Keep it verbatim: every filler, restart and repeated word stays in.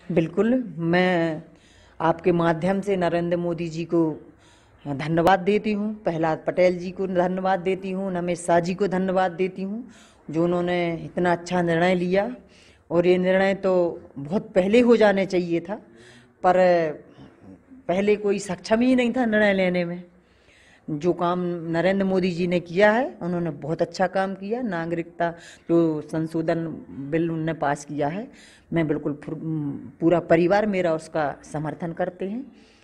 बिल्कुल, मैं आपके माध्यम से नरेंद्र मोदी जी को धन्यवाद देती हूँ, प्रहलाद पटेल जी को धन्यवाद देती हूँ, नमित शाह जी को धन्यवाद देती हूँ, जो उन्होंने इतना अच्छा निर्णय लिया। और ये निर्णय तो बहुत पहले हो जाने चाहिए था, पर पहले कोई सक्षम ही नहीं था निर्णय लेने में। जो काम नरेंद्र मोदी जी ने किया है, उन्होंने बहुत अच्छा काम किया। नागरिकता जो संशोधन बिल उन्होंने पास किया है, मैं बिल्कुल पूरा परिवार मेरा उसका समर्थन करते हैं।